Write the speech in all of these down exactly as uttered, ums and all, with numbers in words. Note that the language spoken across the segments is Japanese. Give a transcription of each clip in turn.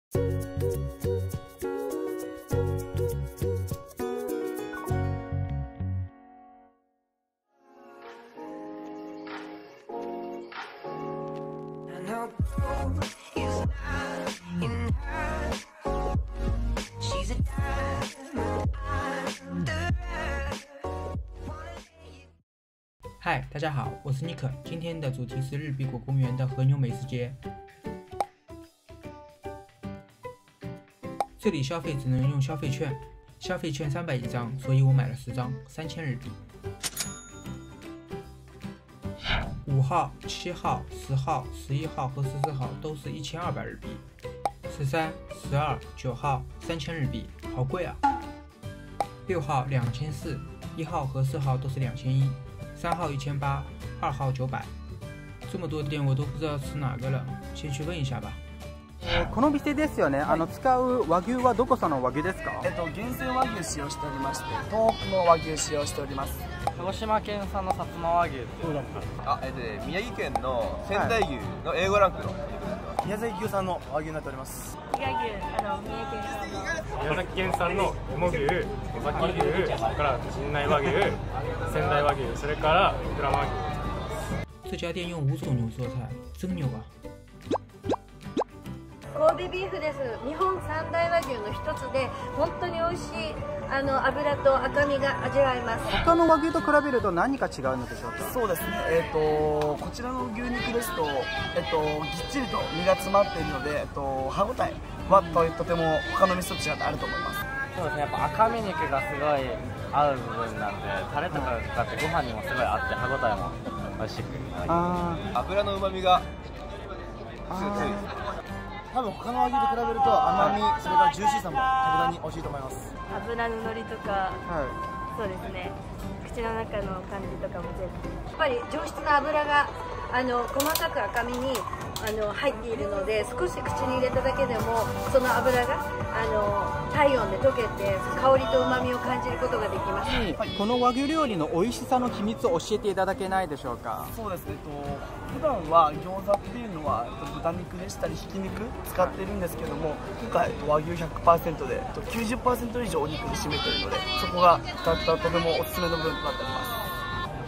嗨，大家好，我是尼克。今天的主题是日比谷公园的和牛美食节。这里消费只能用消费券，消费券三百一张，所以我买了十张，三千日币。五号、七号、十号、十一号和十四号都是一千二百日币。十三、十二、九号三千日币，好贵啊！六号两千四，一号和四号都是两千一。三号一千八，二号九百，这么多店我都不知道吃哪个了，先去问一下吧。 えー、この店ですよね。あの使う和牛はどこさんの和牛ですか？ えっと厳選和牛使用しておりまして、東北の和牛使用しております。 鹿児島県産の薩摩和牛。 あ、えっとね、宮城県の仙台牛の エーご ランクの、 宮崎牛産の和牛になっております。 伊賀牛、あの三重県産の。 宮崎県産の芋牛、尾崎牛、それから陣内和牛、仙台和牛、それから鞍馬和牛。 这家店用五种牛做菜，真牛啊！ 神戸ビーフです。日本三大和牛の一つで、本当に美味しいあの脂と赤身が味わえます。 他の和牛と比べると何か違うのでしょうか？ そうですね。えっとこちらの牛肉ですと、えっとぎっちりと身が詰まっているので、えっと歯ごたえはととても他の店と違ってあると思います。 そうですね。やっぱ赤身肉がすごい合う部分なんで、タレとかがかかってご飯にもすごい合って歯ごたえも美味しく。 あ油の旨味が強い。 多分他の和牛と比べると甘み、それからジューシーさも格段に美味しいと思います。 脂の乗りとか、 はそうですね。口の中の感じとかも全部。やっぱり上質な脂があの細かく赤身にあの入っているので、少し口に入れただけでもその脂があの体温で溶けて香りと旨味を感じることができます。 い、この和牛料理の美味しさの秘密を教えていただけないでしょうか？ そうですね。えっと普段は餃子っていうのは豚肉でしたりひき肉使ってるんですけども、今回和牛 ひゃくパーセント で きゅうじゅっパーセント 以上お肉に占めているので、そこがたったとてもおすすめの部分となっております。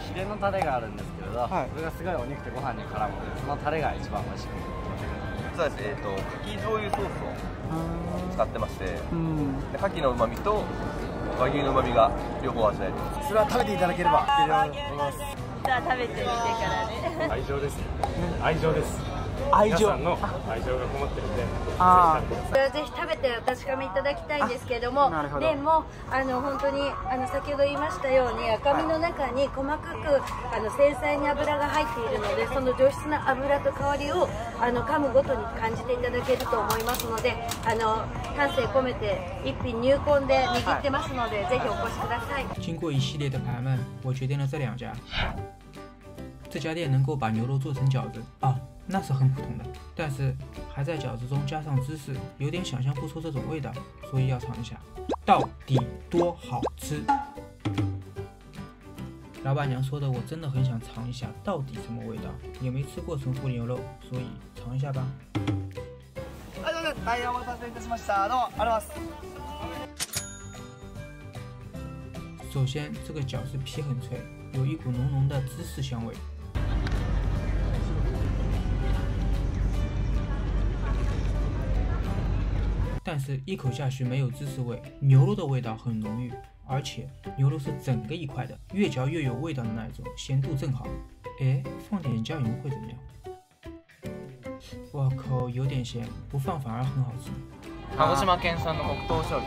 ヒレのタレがあるんですけれど、 はい、 それがすごいお肉とご飯に絡むので、そのタレが一番美味しく。 実はですね、えっと牡蠣醤油ソースを使ってまして、 うん、 で牡蠣の旨味と和牛の旨味が両方味わえる。 それは食べていただければと思います。 じゃあ食べてみてからね。 愛情です。愛情です。 愛情。 皆さんの愛情がこもってるんで、 あこれはぜひ食べてお確かめいただきたいんですけれども、でもあの本当にあの先ほど言いましたように赤身の中に細かくあの繊細に脂が入っているので、その上質な脂と香りをあの噛むごとに感じていただけると思いますので、あの丹精込めて一品入魂で握ってますので、ぜひお越しください。 经过一系列的盘问，我决定了这两家。这家店能够把牛肉做成饺子啊，那是很普通的，但是还在饺子中加上芝士，有点想象不出这种味道，所以要尝一下，到底多好吃？老板娘说的，我真的很想尝一下，到底什么味道？也没吃过神户牛肉，所以尝一下吧。 はい、どうぞ。大変お待たせいたしました。どうもありがとうございます。 首先，这个饺子皮很脆，有一股浓浓的芝士香味。但是，一口下去没有芝士味，牛肉的味道很浓郁，而且牛肉是整个一块的，越嚼越有味道的那种，咸度正好。哎，放点酱油会怎么样？我靠，有点咸，不放反而很好吃。 鹿児島県産の黒糖醤油。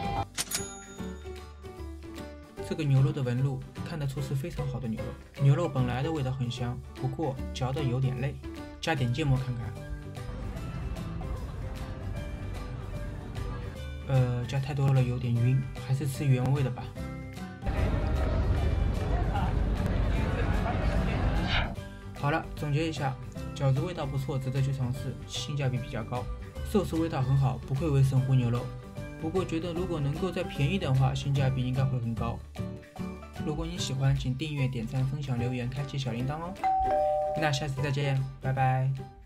这个牛肉的纹路看得出是非常好的牛肉，牛肉本来的味道很香，不过嚼得有点累，加点芥末看看。呃，加太多了有点晕，还是吃原味的吧。好了，总结一下，饺子味道不错，值得去尝试，性价比比较高，寿司味道很好，不愧为神户牛肉。不过觉得如果能够再便宜点的话，性价比应该会很高。如果你喜欢，请订阅、点赞、分享、留言、开启小铃铛哦。那下次再见，拜拜。